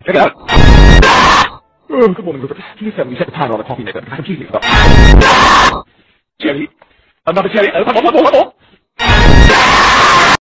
Check it out. Good morning, Rupert. Can you tell me you set the timer on the coffee maker? I'm confusing stuff. Cherry. Another cherry. One more.